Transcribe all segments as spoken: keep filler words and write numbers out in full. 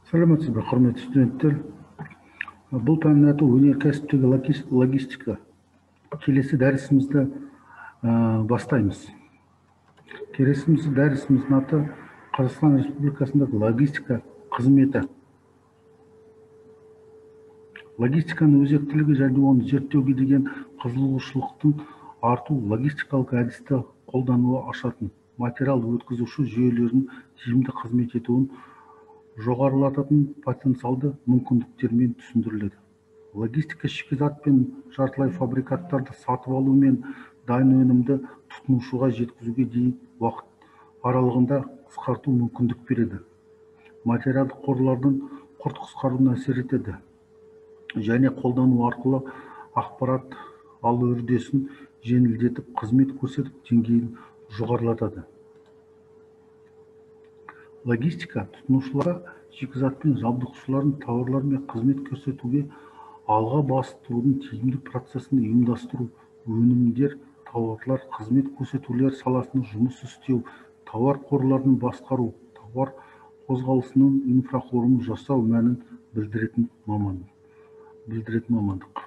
Саламатсыз ба, құрметті студенттер. Бұл пәннің аты өнеркәсіптегі логистика. Келесі дәрісімізді бастаймыз. Келесі дәрісіміздің аты Қазақстан Республикасындағы логистика қызметі. Логистиканың өзектілігі және оны зерттеуге деген қызығушылықтың арту логистикалық әдісті қолдануы ашатын материал өткізуші жүйелерінің тиімді қызмет етуін жоғарылататын потенциалды мүмкіндіктермен түсіндіріледі. Логистика шикізат пен жартылай фабрикаттарды сатып алу мен дайын өнімді тұтынушыға жеткізуге дейін уақыт аралығында қысқарту мүмкіндік береді. Материалдық қорлардың құрт қысқаруына әсер етеді және қолдану арқылы ақпарат алу үрдісін жеңілдетіп, қызмет көрсету деңгейін жоғарылатады. Логистика тұтынушыларға шикізат пен жабдықшыларын тауарлар мен қызмет көрсетуге алға бастырудың тиімді процесін ұйымдастыру, өнімдер, тауарлар, қызмет көрсетулер саласында жұмыс істеу, тауар қорларын басқару, тауар қозғалысының инфрақұрылымын жасау мәнін білдіретін мамандық. білдіретін мамандық.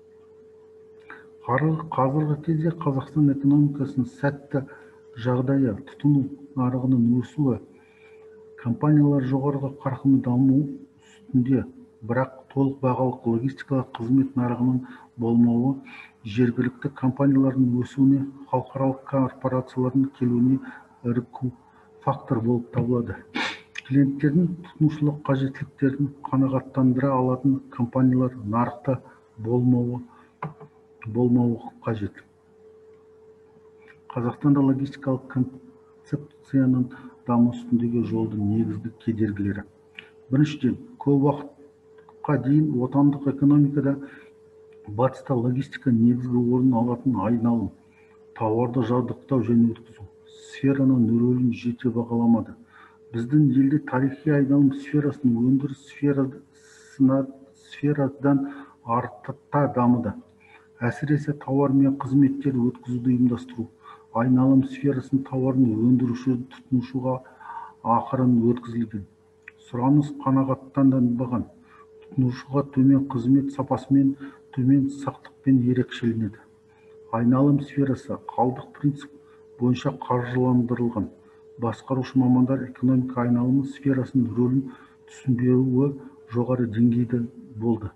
Қазіргі кезде Қазақстан экономикасының сәтті жағдайы, тұтыну нарығының өсуі, компаниялар жоғарғы қарқынды даму үстінде, бірақ толық бағалық логистикалық қызмет нарығының болмауы жергілікті компаниялардың өсуіне, халықаралық корпорациялардың келуіне іркілу фактор болып табылады. Клиенттердің тұтынушылық қажеттіліктерін қанағаттандыра алатын компаниялар нарықта болмауы болмауы қажет. Қазақстанда логистикалық концепцияның даму үстіндегі жолдың негізгі кедергілері. Біріншіден, көп уақытқа дейін отандық экономикада батыста логистика негізгі орын алатын айналым, тауарды жабдықтау және өткізу сфераның рөлін жете бағаламады. Біздің елде тарихи айналым сферасын өндіріс сферадан артта дамыды. Әсіресе тауар мен қызметтер өткізуді ұйымдастыру, айналым сферасын тауарын өндіруші тұтынушыға ақырын өткізілген. Сұраныс қанағаттанбаған, тұтынушыға төмен қызмет сапасымен, төмен сақтықпен ерекшеленеді. Айналым сферасы қалдық принцип бойынша қаржыландырылған. Басқарушы мамандар экономика айналымы сферасының рөлін түсінбеуі жоғары деңгейде болды.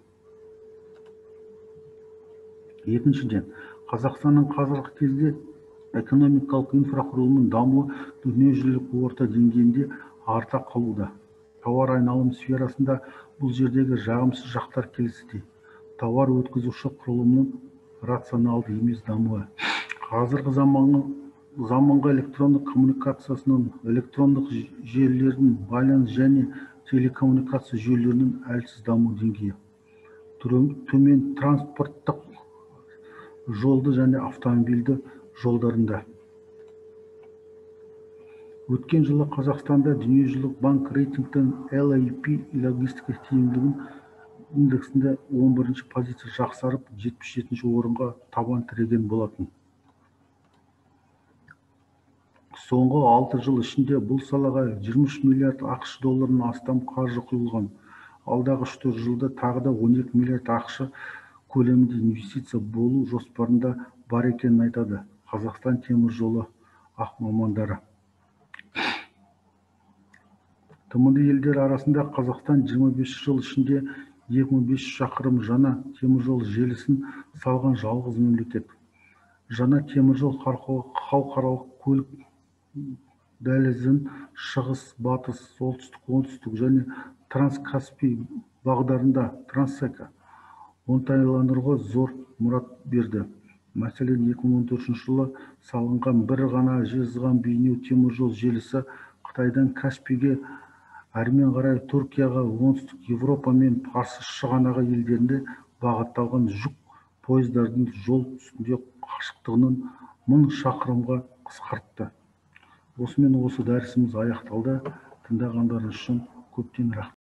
Екіншіден, Қазақстанның қазіргі кезде экономикалық инфрақұрылымының дамуы дүниежүзілік орта деңгейінде арта қалуда. Тауар айналым сферасында бұл жердегі жағымсыз жақтар келесідей. Тауар өткізуші құрылымның рационалды емес дамуы. Қазіргі заманғы электрондық коммуникациясының, электрондық желілердің, байланыс және телекоммуникация жүйелерінің әлсіз даму деңгейі. Төмен транспорттық жолды және автомобильді жолдарында. Өткен жылы Қазақстанда дүниежүзілік банк рейтингтен эл эй пи логистика тиімділігінің индексінде он бірінші позиция жақсарып, жетпіс жетінші орынға табан тіреген болатын. Соңғы алты жыл ішінде бұл салаға жиырма үш миллиард ақш долларынан астам қаржы құйылған. Алдағы үш төрт жылда тағы да он екі миллиард ақш көлемінде инвестиция болу жоспарында бар екенін айтады Қазақстан темір жолы ақ мамандары. тмд елдері арасында Қазақстан жиырма бес жыл ішінде екі мың бес жүз шақырым жаңа теміржол желісін салған жалғыз мемлекет. Жаңа теміржол халықаралық көлік дәлізін шығыс, батыс, солтүстік, оңтүстік және Транскаспий бағдарында Трансека оңтайландыруға зор мұрат берді. Мәселен, екі мың он төртінші жылы салынған бір ғана жезқазған бейнеу теміржол желісі Қытайдан Каспийге, әрмен қарай Түркияға, оңтүстік Европа мен Парсы шығанағы елдерінде бағытталған жүк пойыздардың жол үстінде қашықтығының мың шақырымға қысқартты. Осымен осы дәрісіміз аяқталды. Тыңдағандарыңыз үшін көптен рахмет.